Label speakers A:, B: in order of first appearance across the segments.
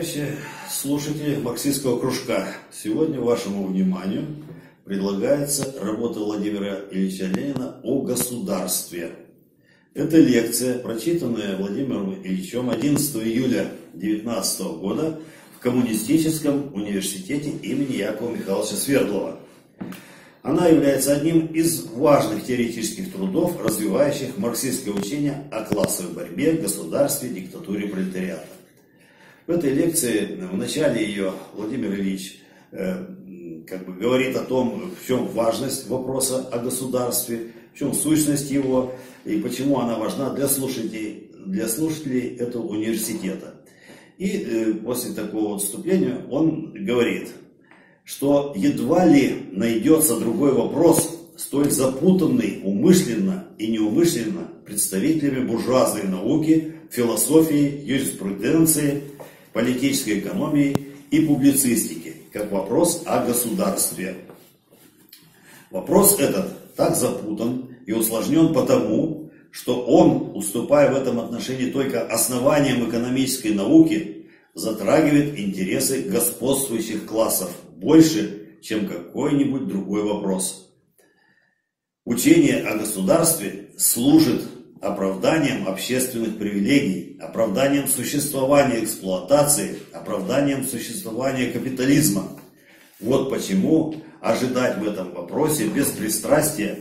A: Товарищи слушатели марксистского кружка, сегодня вашему вниманию предлагается работа Владимира Ильича Ленина о государстве. Это лекция, прочитанная Владимиром Ильичем 11 июля 1919 года в Коммунистическом университете имени Якова Михайловича Свердлова. Она является одним из важных теоретических трудов, развивающих марксистское учение о классовой борьбе, государстве, диктатуре пролетариата. В этой лекции, в начале ее, Владимир Ильич говорит о том, в чем важность вопроса о государстве, в чем сущность его и почему она важна для слушателей этого университета. И после такого вступления он говорит, что едва ли найдется другой вопрос, столь запутанный умышленно и неумышленно представителями буржуазной науки, философии, юриспруденции, политической экономии и публицистики, как вопрос о государстве. Вопрос этот так запутан и усложнен потому, что он, уступая в этом отношении только основаниям экономической науки, затрагивает интересы господствующих классов больше, чем какой-нибудь другой вопрос. Учение о государстве служит оправданием общественных привилегий, оправданием существования эксплуатации, оправданием существования капитализма. Вот почему ожидать в этом вопросе беспристрастия,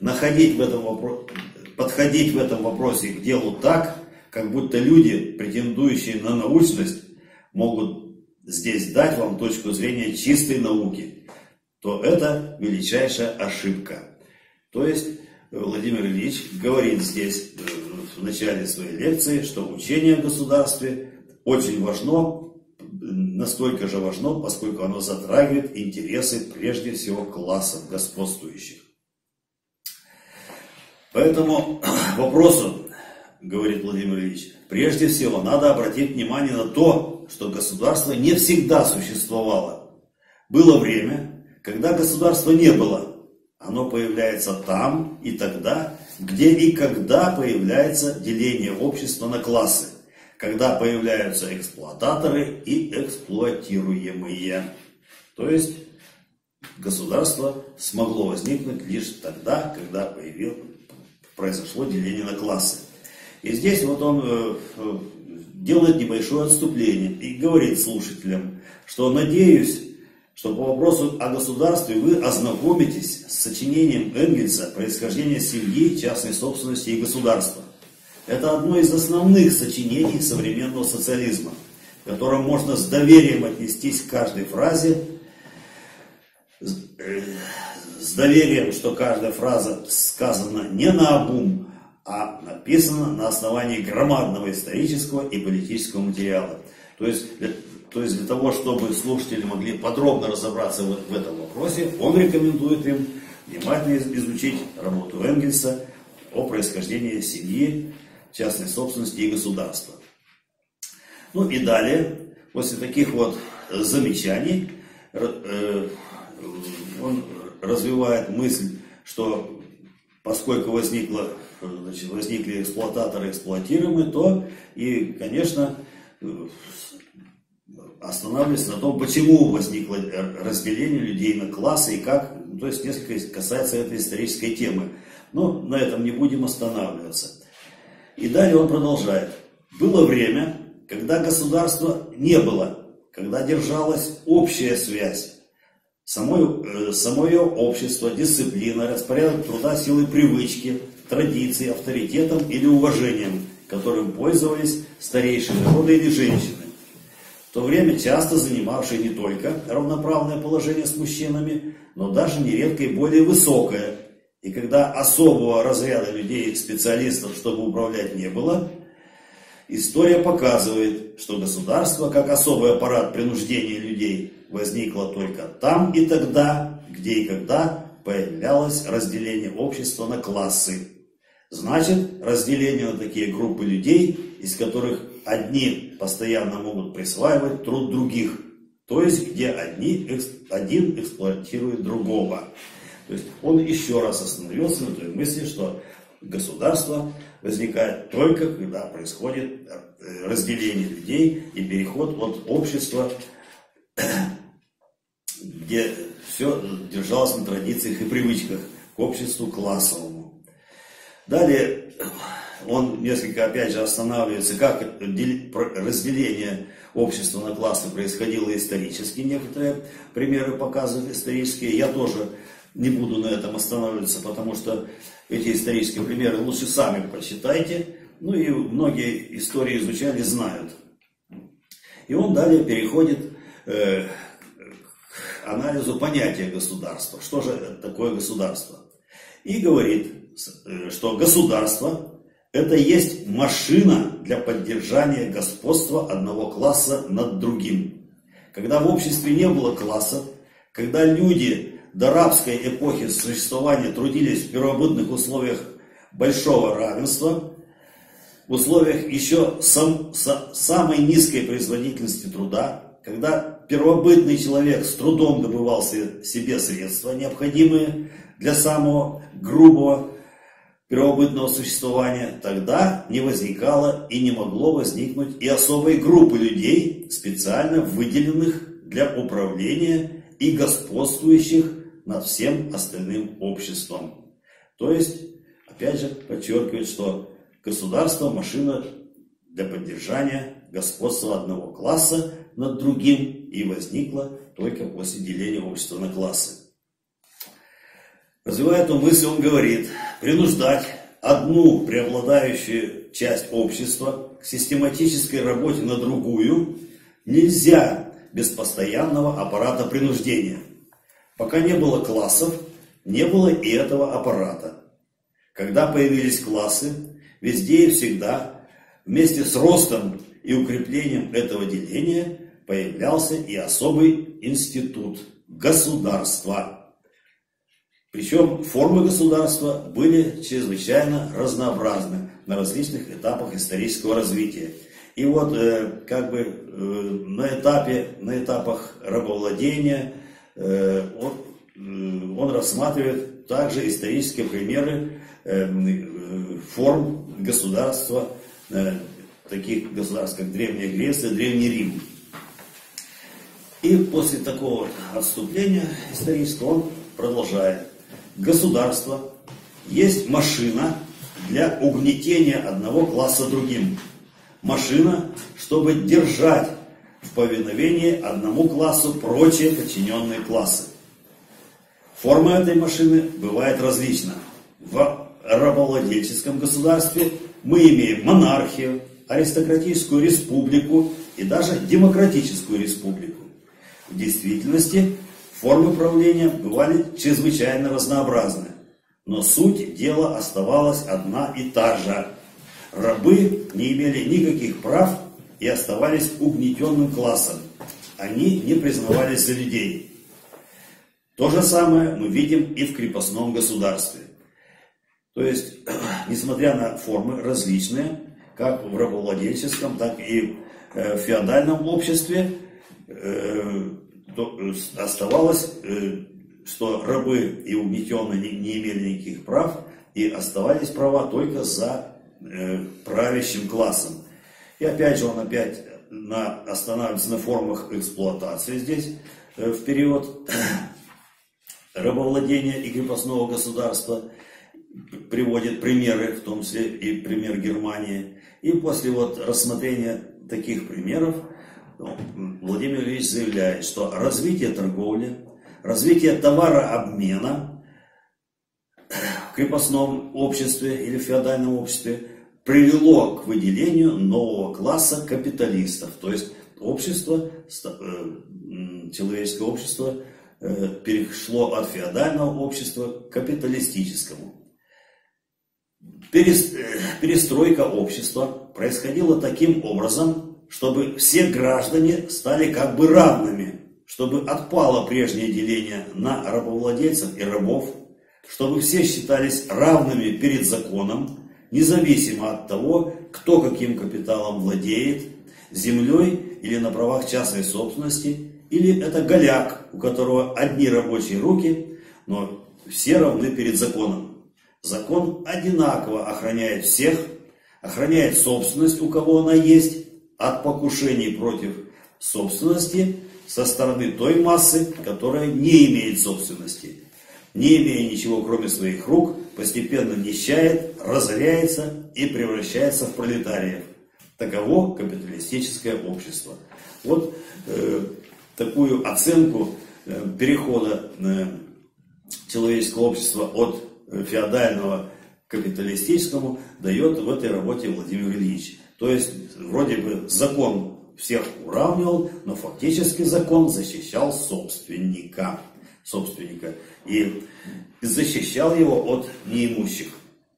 A: подходить в этом вопросе к делу так, как будто люди, претендующие на научность, могут здесь дать вам точку зрения чистой науки, то это величайшая ошибка. То есть Владимир Ильич говорит здесь в начале своей лекции, что учение о государстве очень важно, настолько же важно, поскольку оно затрагивает интересы прежде всего классов господствующих. Поэтому вопросу, говорит Владимир Ильич, прежде всего надо обратить внимание на то, что государство не всегда существовало. Было время, когда государства не было. Оно появляется там и тогда, где и когда появляется деление общества на классы, когда появляются эксплуататоры и эксплуатируемые. То есть государство смогло возникнуть лишь тогда, когда произошло деление на классы. И здесь вот он делает небольшое отступление и говорит слушателям, что надеюсь, что по вопросу о государстве вы ознакомитесь с сочинением Энгельса «Происхождение семьи, частной собственности и государства». Это одно из основных сочинений современного социализма, в котором можно с доверием отнестись к каждой фразе, с доверием, что каждая фраза сказана не наобум, а написана на основании громадного исторического и политического материала. То есть для того, чтобы слушатели могли подробно разобраться в этом вопросе, он рекомендует им внимательно изучить работу Энгельса о происхождении семьи, частной собственности и государства. Ну и далее, после таких вот замечаний, он развивает мысль, что поскольку возникли эксплуататоры и эксплуатируемые, то и, конечно, останавливается на том, почему возникло разделение людей на классы и как, то есть несколько касается этой исторической темы. Но на этом не будем останавливаться. И далее он продолжает. Было время, когда государства не было, когда держалась общая связь. Самое общество, дисциплина, распорядок труда, силы привычки, традиции, авторитетом или уважением, которым пользовались старейшие народы или женщины. В то время часто занимавшие не только равноправное положение с мужчинами, но даже нередко и более высокое. И когда особого разряда людей, специалистов, чтобы управлять, не было, история показывает, что государство, как особый аппарат принуждения людей, возникло только там и тогда, где и когда появлялось разделение общества на классы. Значит, разделение на такие группы людей, из которых одни постоянно могут присваивать труд других, то есть где один эксплуатирует другого. То есть он еще раз остановился на той мысли, что государство возникает только когда происходит разделение людей и переход от общества, где все держалось на традициях и привычках, к обществу классовому. Далее он несколько, опять же, останавливается, как разделение общества на классы происходило исторически. Некоторые примеры показывают исторические. Я тоже не буду на этом останавливаться, потому что эти исторические примеры лучше сами почитайте. Ну и многие истории изучали, знают. И он далее переходит к анализу понятия государства. Что же такое государство? И говорит, что государство – это есть машина для поддержания господства одного класса над другим. Когда в обществе не было классов, когда люди до рабской эпохи существования трудились в первобытных условиях большого равенства, в условиях еще самой низкой производительности труда, когда первобытный человек с трудом добывал себе средства, необходимые для самого грубого первобытного существования, тогда не возникало и не могло возникнуть и особой группы людей, специально выделенных для управления и господствующих над всем остальным обществом. То есть, опять же, подчеркивает, что государство – машина для поддержания господства одного класса над другим и возникло только после деления общества на классы. Развивая эту мысль, он говорит, принуждать одну преобладающую часть общества к систематической работе на другую нельзя без постоянного аппарата принуждения. Пока не было классов, не было и этого аппарата. Когда появились классы, везде и всегда, вместе с ростом и укреплением этого деления, появлялся и особый институт – государства. Причем формы государства были чрезвычайно разнообразны на различных этапах исторического развития. И вот на этапах рабовладения он рассматривает также исторические примеры форм государства, таких государств, как Древняя Греция, Древний Рим. И после такого отступления исторического он продолжает. Государство есть машина для угнетения одного класса другим. Машина, чтобы держать в повиновении одному классу прочие подчиненные классы. Форма этой машины бывает различна. В рабовладельческом государстве мы имеем монархию, аристократическую республику и даже демократическую республику. В действительности формы правления бывали чрезвычайно разнообразны, но суть дела оставалась одна и та же. Рабы не имели никаких прав и оставались угнетенным классом. Они не признавались за людей. То же самое мы видим и в крепостном государстве. То есть, несмотря на формы различные, как в рабовладельческом, так и в феодальном обществе, оставалось, что рабы и угнетенные не имели никаких прав, и оставались права только за правящим классом. И опять же он останавливается на формах эксплуатации здесь в период рабовладения и крепостного государства, приводит примеры, в том числе и пример Германии. И после рассмотрения таких примеров Владимир Ильич заявляет, что развитие торговли, развитие товарообмена в крепостном обществе или феодальном обществе привело к выделению нового класса капиталистов. То есть человеческое общество перешло от феодального общества к капиталистическому. Перестройка общества происходила таким образом, чтобы все граждане стали как бы равными, чтобы отпало прежнее деление на рабовладельцев и рабов, чтобы все считались равными перед законом, независимо от того, кто каким капиталом владеет, землей или на правах частной собственности, или это голяк, у которого одни рабочие руки, но все равны перед законом. Закон одинаково охраняет всех, охраняет собственность, у кого она есть, от покушений против собственности со стороны той массы, которая не имеет собственности. Не имея ничего, кроме своих рук, постепенно нищает, разоряется и превращается в пролетариев. Таково капиталистическое общество. Вот такую оценку перехода человеческого общества от феодального к капиталистическому дает в этой работе Владимир Ильич. То есть, вроде бы закон всех уравнивал, но фактически закон защищал собственника и защищал его от неимущих.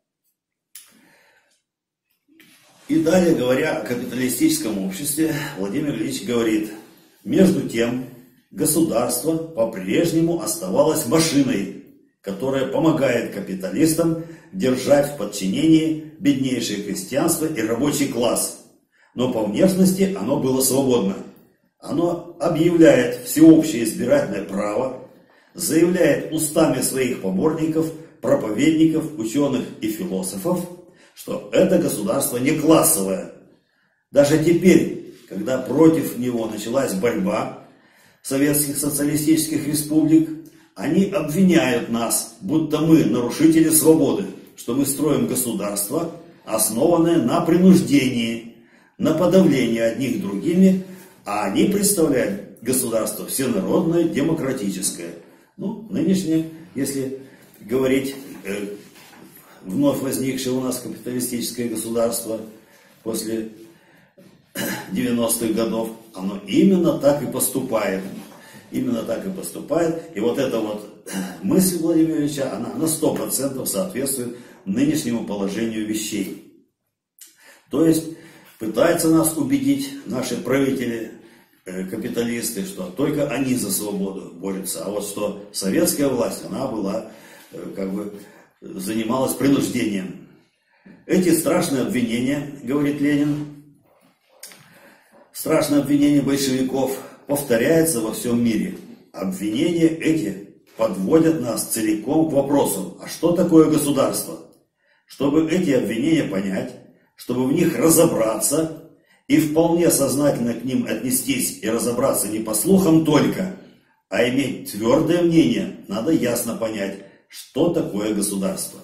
A: И далее, говоря о капиталистическом обществе, Владимир Ильич говорит: между тем, государство по-прежнему оставалось машиной, которая помогает капиталистам держать в подчинении беднейшее крестьянство и рабочий класс. Но по внешности оно было свободно. Оно объявляет всеобщее избирательное право, заявляет устами своих поборников, проповедников, ученых и философов, что это государство не классовое. Даже теперь, когда против него началась борьба советских социалистических республик, они обвиняют нас, будто мы нарушители свободы, что мы строим государство, основанное на принуждении, на подавлении одних другими, а они представляют государство всенародное, демократическое. Ну, нынешнее, если говорить, вновь возникшее у нас капиталистическое государство после 90-х годов, оно именно так и поступает. Именно так и поступает. И вот эта вот мысль Владимира Ильича, она на 100% соответствует нынешнему положению вещей. То есть пытаются нас убедить наши правители, капиталисты, что только они за свободу борются. А вот что советская власть, она была, занималась принуждением. Эти страшные обвинения, говорит Ленин, страшные обвинения большевиков повторяются во всем мире. Обвинения эти подводят нас целиком к вопросу: а что такое государство? Чтобы эти обвинения понять, чтобы в них разобраться и вполне сознательно к ним отнестись и разобраться не по слухам только, а иметь твердое мнение, надо ясно понять, что такое государство.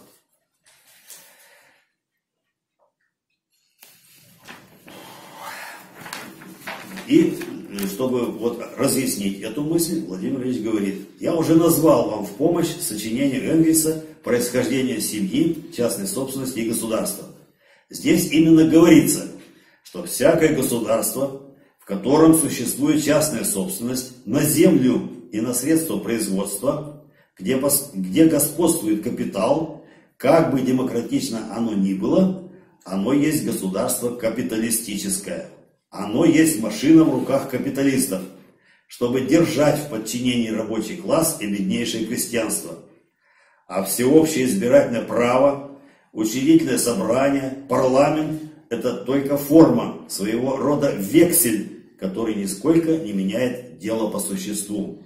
A: И чтобы вот разъяснить эту мысль, Владимир Ильич говорит: я уже назвал вам в помощь сочинение Энгельса «Происхождение семьи, частной собственности и государства». Здесь именно говорится, что всякое государство, в котором существует частная собственность на землю и на средства производства, где господствует капитал, как бы демократично оно ни было, оно есть государство капиталистическое. Оно есть машина в руках капиталистов, чтобы держать в подчинении рабочий класс и беднейшее крестьянство. А всеобщее избирательное право, учредительное собрание, парламент – это только форма, своего рода вексель, который нисколько не меняет дело по существу.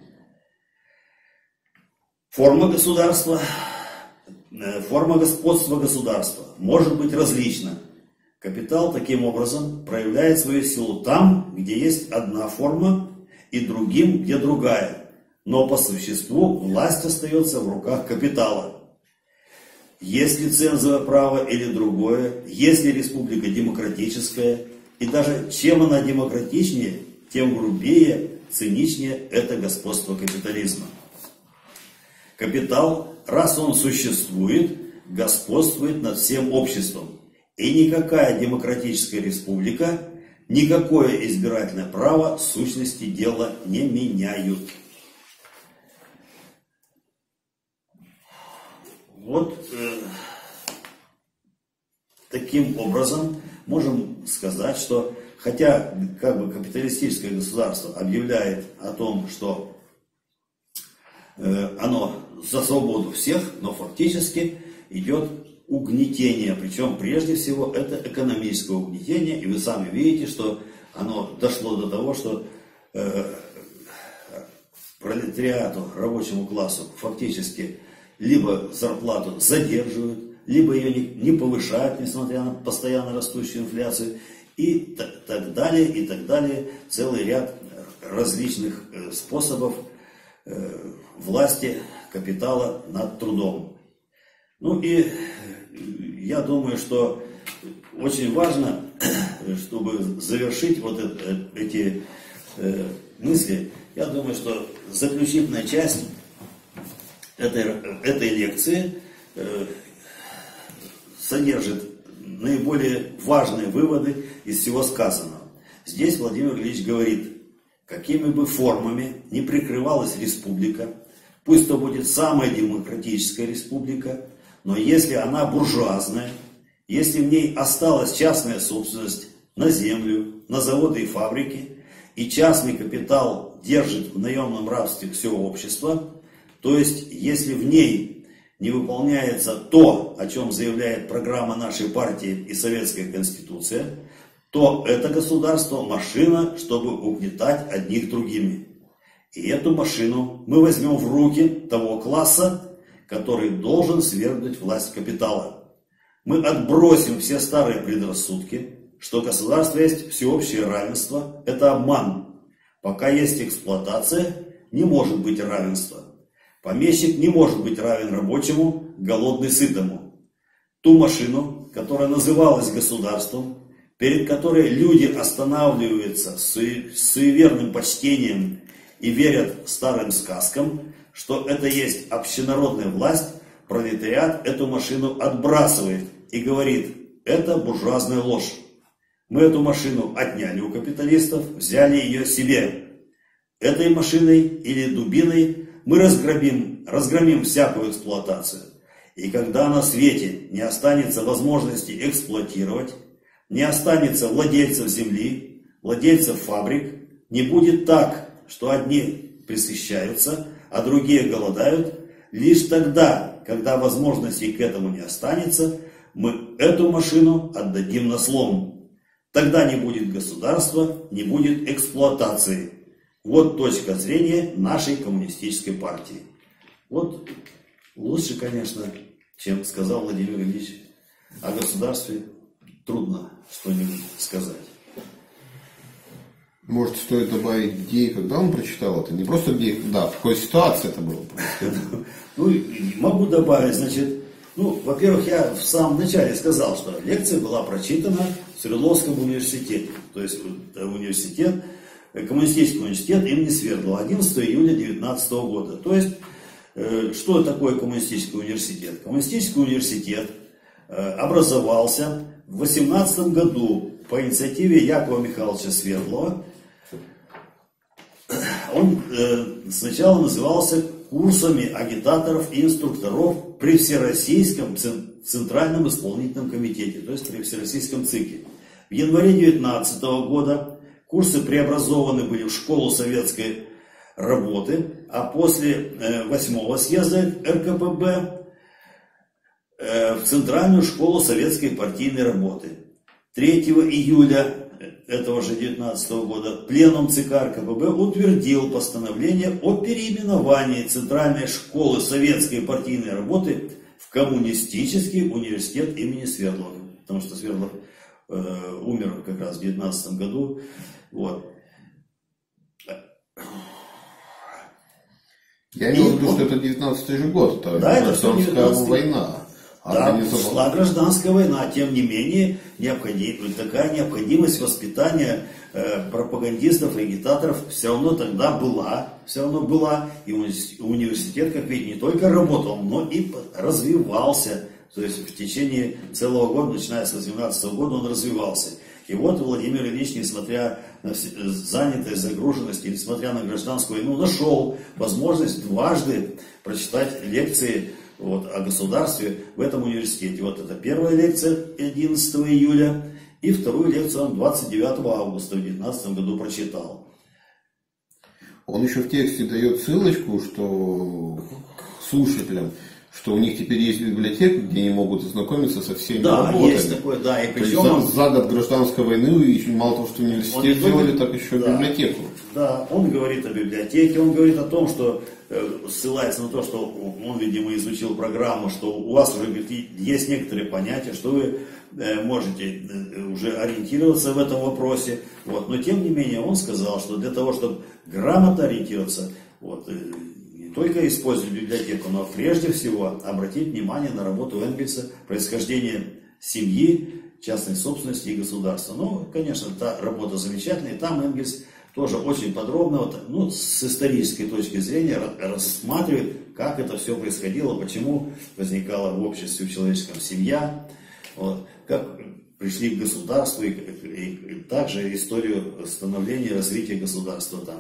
A: Форма государства, форма господства государства может быть различна. Капитал таким образом проявляет свою силу там, где есть одна форма, и другим, где другая. Но по существу власть остается в руках капитала. Есть лицензовое право или другое, если республика демократическая, и даже чем она демократичнее, тем грубее, циничнее это господство капитализма. Капитал, раз он существует, господствует над всем обществом. И никакая демократическая республика, никакое избирательное право сущности дела не меняют. Вот таким образом можем сказать, что хотя капиталистическое государство объявляет о том, что оно за свободу всех, но фактически идет угнетение, причем прежде всего это экономическое угнетение, и вы сами видите, что оно дошло до того, что пролетариату, рабочему классу фактически либо зарплату задерживают, либо ее не повышают, несмотря на постоянно растущую инфляцию, и так далее, целый ряд различных способов власти капитала над трудом. Ну и я думаю, что очень важно, чтобы завершить вот эти мысли, я думаю, что заключительная часть этой лекции содержит наиболее важные выводы из всего сказанного. Здесь Владимир Ильич говорит, какими бы формами ни прикрывалась республика, пусть то будет самая демократическая республика, но если она буржуазная, если в ней осталась частная собственность на землю, на заводы и фабрики, и частный капитал держит в наемном рабстве все общество, то есть если в ней не выполняется то, о чем заявляет программа нашей партии и Советская Конституция, то это государство машина, чтобы угнетать одних другими. И эту машину мы возьмем в руки того класса, который должен свергнуть власть капитала. Мы отбросим все старые предрассудки, что государство есть всеобщее равенство, это обман. Пока есть эксплуатация, не может быть равенства. Помещик не может быть равен рабочему, голодный сытому. Ту машину, которая называлась государством, перед которой люди останавливаются с суеверным почтением и верят старым сказкам, что это есть общенародная власть, пролетариат эту машину отбрасывает и говорит, это буржуазная ложь. Мы эту машину отняли у капиталистов, взяли ее себе. Этой машиной или дубиной мы разгромим всякую эксплуатацию. И когда на свете не останется возможности эксплуатировать, не останется владельцев земли, владельцев фабрик, не будет так, что одни пресыщаются, а другие голодают, лишь тогда, когда возможностей к этому не останется, мы эту машину отдадим на слом. Тогда не будет государства, не будет эксплуатации. Вот точка зрения нашей коммунистической партии. Вот лучше, конечно, чем сказал Владимир Ильич о государстве, трудно что-нибудь сказать.
B: Может, стоит добавить, где и когда он прочитал это? Не просто где, да, в какой ситуации это было?
A: Ну, могу добавить, значит, во-первых, я в самом начале сказал, что лекция была прочитана в Свердловском университете. То есть университет, коммунистический университет имени Свердлова, 11 июля 19 года. То есть, что такое коммунистический университет? Коммунистический университет образовался в 18 году по инициативе Якова Михайловича Свердлова. Он сначала назывался курсами агитаторов и инструкторов при Всероссийском Центральном исполнительном комитете, то есть при Всероссийском ЦИКе. В январе 19 года курсы преобразованы были в школу советской работы, а после 8-го съезда РКПБ в Центральную школу советской партийной работы. 3 июля этого же 19 года пленум ЦК РКПБ утвердил постановление о переименовании Центральной школы советской партийной работы в Коммунистический университет имени Свердлова. Потому что Свердлов умер как раз в 19 году. Вот.
B: Я имею в виду, что это 19-й же год, это гражданская война.
A: Да, шла гражданская война, тем не менее, такая необходимость воспитания пропагандистов и агитаторов все равно тогда была. И университет, как видите, не только работал, но и развивался. То есть в течение целого года, начиная с 18 года, он развивался. И вот Владимир Ильич, несмотря на занятость, загруженность, и несмотря на гражданскую войну, нашел возможность дважды прочитать лекции о государстве в этом университете. Вот это первая лекция 11 июля, и вторую лекцию он 29 августа в 2019 году прочитал.
B: Он еще в тексте дает ссылочку, что слушателям, что у них теперь есть библиотека, где они могут ознакомиться со всеми
A: Да,
B: работами.
A: есть такое, да. И
B: То есть
A: причем
B: за год гражданской войны еще мало того, что университет сделали, так еще
A: да,
B: библиотеку.
A: Да, он говорит о библиотеке, он говорит о том, что ссылается на то, что он, видимо, изучил программу, что у вас уже есть некоторые понятия, что вы можете уже ориентироваться в этом вопросе. Вот. Но тем не менее он сказал, что для того, чтобы грамотно ориентироваться, вот, не только использовать библиотеку, но прежде всего обратить внимание на работу Энгельса, происхождение семьи, частной собственности и государства. Ну, конечно, та работа замечательная, и там Энгельс тоже очень подробно, вот, ну, с исторической точки зрения рассматривает, как это все происходило, почему возникала в обществе, в человеческом семья, вот, как пришли к государству, и также историю становления и развития государства там,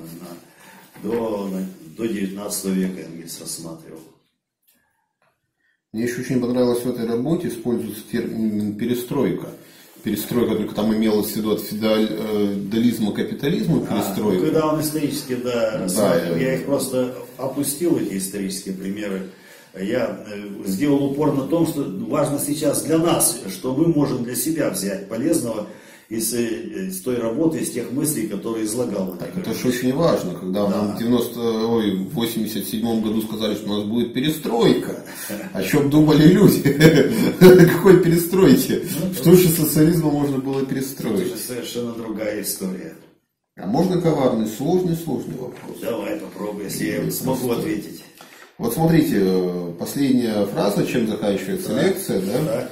A: до 19 века Энгельс рассматривал.
B: Мне еще очень понравилось в этой работе, используется термин перестройка. Перестройка только там имелось в виду от феодализма к капитализму перестройка.
A: Когда он исторически рассматривал, я их просто опустил, эти исторические примеры. Я сделал упор на том, что важно сейчас для нас, что мы можем для себя взять полезного из той работы, из тех мыслей, которые излагал.
B: Так, это же очень важно, когда нам в 87 году сказали, что у нас будет перестройка. О чем думали люди? Какой перестройки? Что же социализма можно было перестроить?
A: Это же совершенно другая история.
B: А можно коварный, сложный вопрос?
A: Давай попробуй, если я смогу ответить.
B: Вот смотрите, последняя фраза, чем заканчивается лекция, да?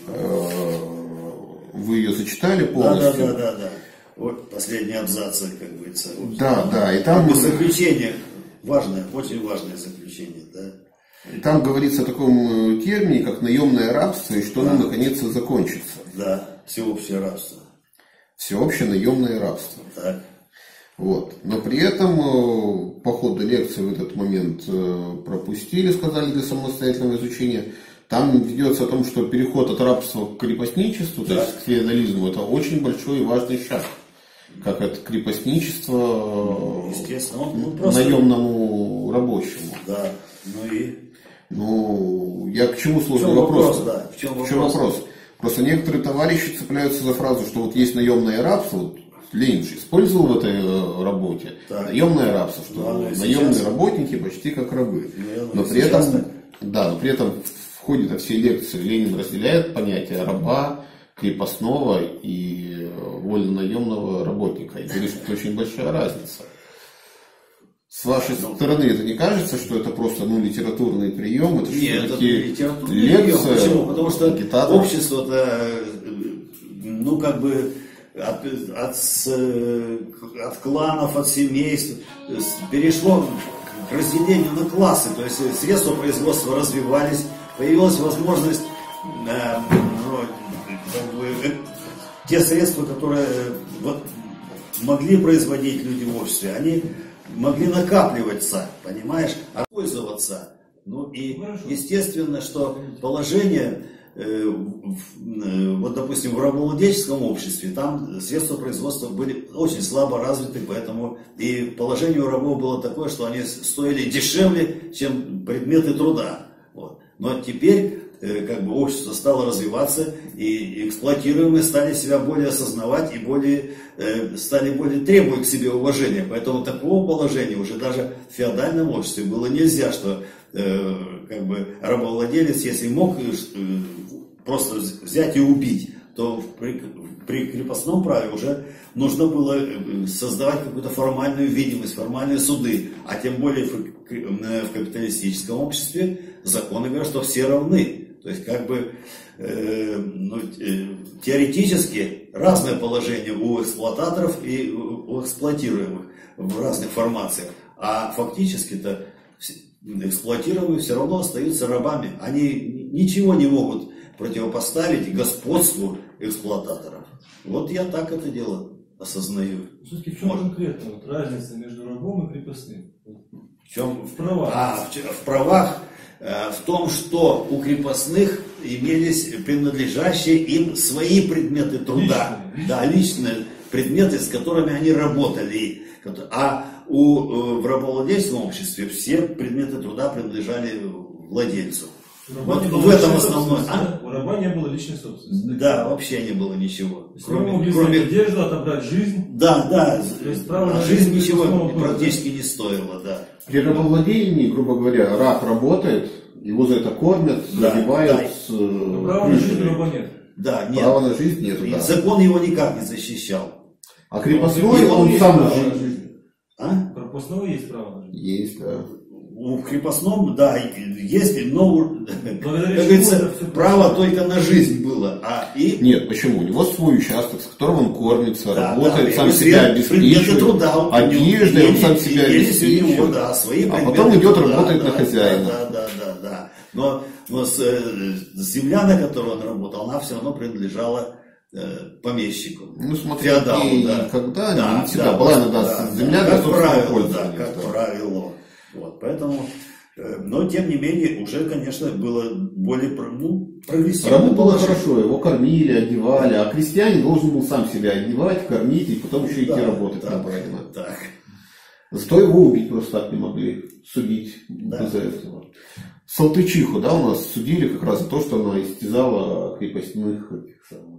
B: Вы ее зачитали полностью?
A: Да. Вот последние абзацы, как говорится.
B: Да, и там...
A: Заключение, важное, очень важное заключение, да.
B: И там говорится о таком термине, как наемное рабство, и что оно наконец-то закончится.
A: Да, всеобщее рабство.
B: Всеобщее наемное рабство.
A: Так.
B: Вот. Но при этом по ходу лекции в этот момент пропустили, сказали, для самостоятельного изучения. Там ведется о том, что переход от рабства к крепостничеству, то есть к феодализму, это очень большой и важный шаг. Как от крепостничества наемному рабочему.
A: Да,
B: я к чему сложный вопрос?
A: В чем
B: вопрос? Просто некоторые товарищи цепляются за фразу, что вот есть наемное рабство, вот Ленин же использовал в этой работе наемное рабство, что наемные работники почти как рабы. Но при этом в ходе всей лекции Ленин разделяет понятие раба, крепостного и вольно-наемного работника. И говорит, что это очень большая разница. С вашей стороны это не кажется, что это просто литературный прием? Это
A: нет, это литературный прием. Почему? Потому что общество-то, от кланов, от семейств перешло к разделению на классы. То есть средства производства развивались, появилась возможность те средства, которые могли производить люди в обществе, они могли накапливаться, понимаешь, а пользоваться. Естественно, что положение, допустим, в рабовладельческом обществе, там средства производства были очень слабо развиты, поэтому и положение у рабов было такое, что они стоили дешевле, чем предметы труда. Вот. Но теперь общество стало развиваться, и эксплуатируемые стали себя более осознавать и стали более требовать к себе уважения. Поэтому такого положения уже даже в феодальном обществе было нельзя, что рабовладелец, если мог просто взять и убить, то при крепостном праве уже нужно было создавать какую-то формальную видимость, формальные суды. А тем более в капиталистическом обществе законы говорят, что все равны. То есть теоретически разное положение у эксплуататоров и у эксплуатируемых в разных формациях. А фактически-то эксплуатируемые все равно остаются рабами. Они ничего не могут противопоставить господству эксплуататоров. Вот я так это дело осознаю.
C: Все-таки в чем конкретно разница между рабом и крепостным?
A: В чем?
C: В правах.
A: В правах в том, что у крепостных имелись принадлежащие им свои предметы труда. Личные предметы, с которыми они работали. А в рабовладельческом обществе все предметы труда принадлежали владельцу. Вот в этом основное.
C: У раба не было личной собственности.
A: Да, вообще не было ничего.
C: Кроме одежды, отобрать жизнь.
A: Да.
C: То есть право на
A: жизнь ничего практически не стоила, да.
B: При рабовладении, грубо говоря, раб работает, его за это кормят, одевают.
C: Права на жизнь раба нет.
A: Да, нет.
B: Права на жизнь нет.
A: И закон его никак не защищал.
B: А крепостной он сам
C: Крепостного есть право на жизнь.
B: Есть, да.
A: В крепостном, да, есть, но, как
C: говорится,
A: право только на жизнь было.
B: Нет, почему? У него свой участок, с которым он кормится, работает, сам
A: предметы
B: себя обеспечивает,
A: труда,
B: одеждой, он сам себя обеспечивает,
A: а
B: потом идет работать на хозяина.
A: Да. Но земля, на которой он работал, она все равно принадлежала помещику.
B: Ну, смотри,
A: когда
B: не всегда была иногда земля для собственного пользования.
A: Как правило. Вот, поэтому, но тем не менее, уже, конечно, было более прогрессивно.
B: Рабу было хорошо, его кормили, одевали, а крестьянин должен был сам себя одевать, кормить и потом еще идти работать на барина. Зато его убить просто так не могли, судить из-за этого. Салтычиху, у нас судили как раз за то, что она истязала крепостных